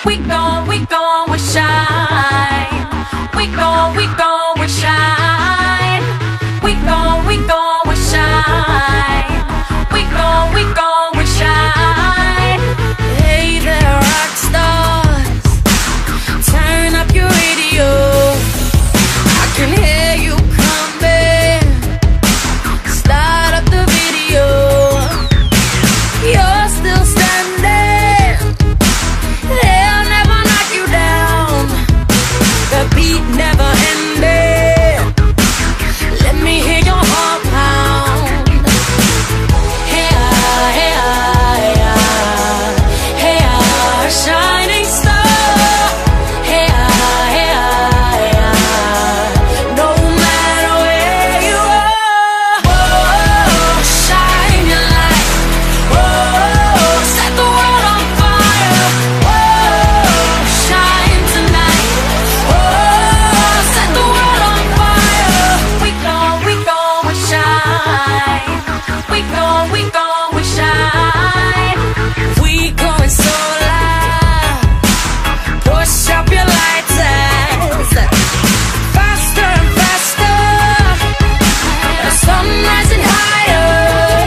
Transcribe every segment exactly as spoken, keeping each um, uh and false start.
We gon', we gon', we shine. We gon', we gon', we shine. We gon', we gon', we shine. We gon', we gon', we shine. Hey there, rock stars, turn up your radio. I can hear you coming. Start up the video. You're still standing. They'll never knock you down. The beat never ended. Let me hear your heart pound. Hey, ah, hey, ah, hey, ah, hey, ah, shining star. Hey, ah, hey, ah, hey, ah, no matter where you are. Whoa, shine your light. Whoa, set the world on fire. Whoa, shine tonight. Whoa, set the world on fire. We gon', we gon', we shine. We gon', we gon', we shine. We going so loud. Push up your lights as faster and faster. The sun rising higher.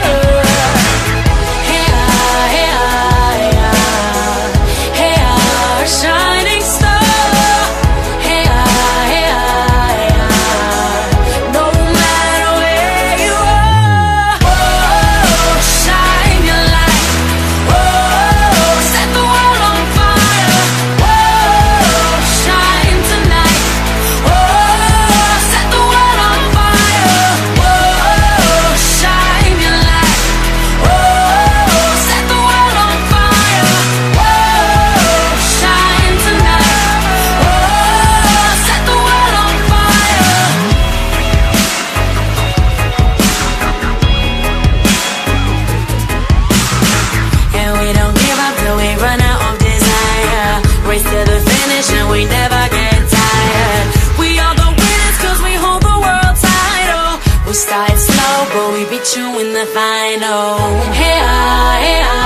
Hey, ah, hey, ah, hey, ah, hey, ah, shining star. Hey, ah, hey, ah, hey, ah, no matter where you are. Whoa, shine your light. Whoa, set the world on fire. Whoa, shine tonight. Whoa, set the world on fire. Whoa, shine your light. Whoa, set the world on fire. Whoa, shine tonight. Whoa, set the world on fire. And we don't give up till we run out of desire. Race to the finish and we never get tired. We are the winners cause we hold the world title. We started slow but we beat you in the final. Hey, ah, hey, ah.